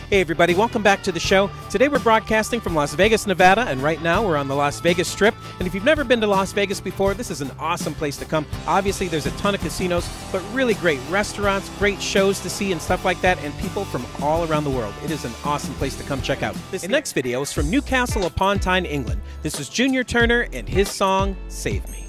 Hey everybody, welcome back to the show. Today we're broadcasting from Las Vegas, Nevada, and right now we're on the Las Vegas Strip. And if you've never been to Las Vegas before, this is an awesome place to come. Obviously there's a ton of casinos, but really great restaurants, great shows to see and stuff like that, and people from all around the world. It is an awesome place to come check out. This next video is from Newcastle upon Tyne, England. This is Junior Turner and his song, Save Me.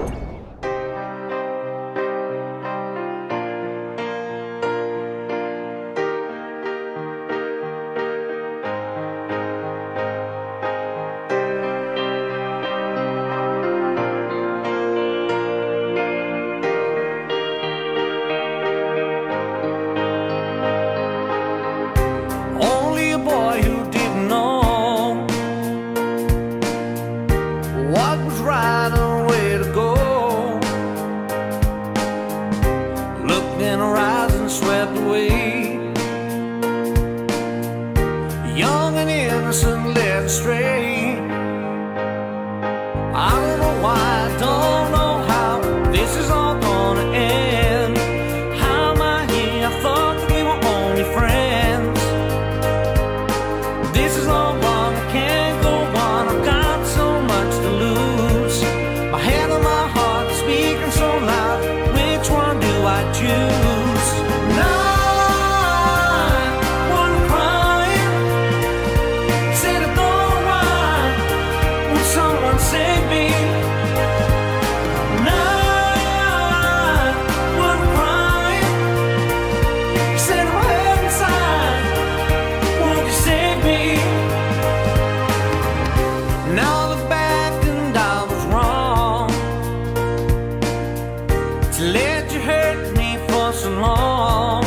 Swept away, young and innocent, led astray. I don't know why, I don't know how this is all gonna end. How am I here? I thought that we were only friends. This is all wrong, I can't go on. I've got so much to lose. My head and my heart speaking so loud. Which one do I choose? Save me. Now I'm crying. Said I'm hurt inside. Won't you save me? Now look back and I was wrong to let you hurt me for so long.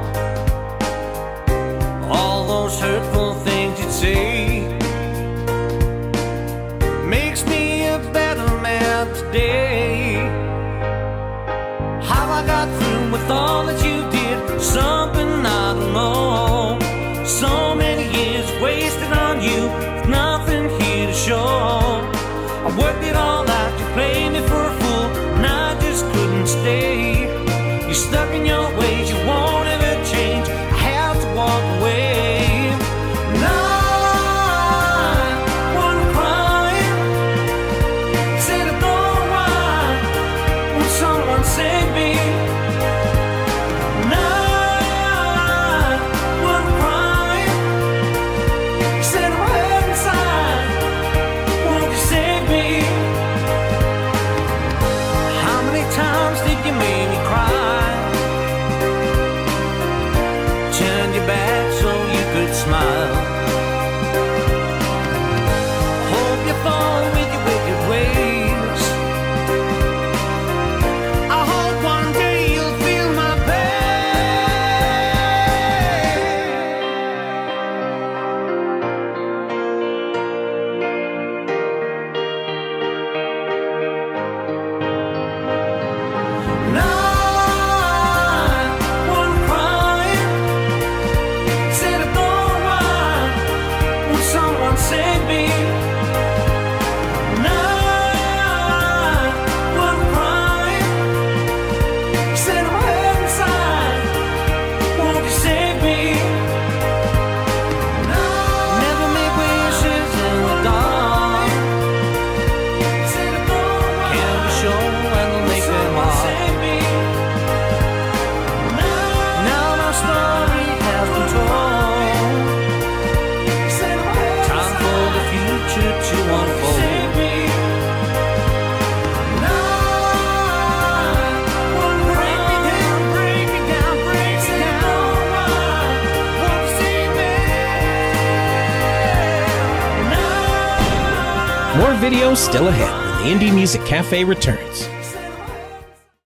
All those hurtful things you'd say makes me a better man today. How I got through with all that you did, something I don't know. So many years wasted on you, with nothing here to show. I worked it all out, you played me for a fool, and I just couldn't stay. You're stuck in your ways, you won't ever change. I have to walk away. Save me. Now I'm crying. Said I'm hurt inside. Won't you save me? How many times did you make me cry? Turned your back so you could smile. Hope you fall with your wicked ways. Save me. Now I'm crying. Said I'm hurt inside. Won't you save me? Never make wishes in the dark. Can't be sure when they'll make them hard. Now my story has been told. To unfold. Save me. Now break me down, break me down, break me down. Won't you save me? More videos still ahead when the Indie Music Cafe returns.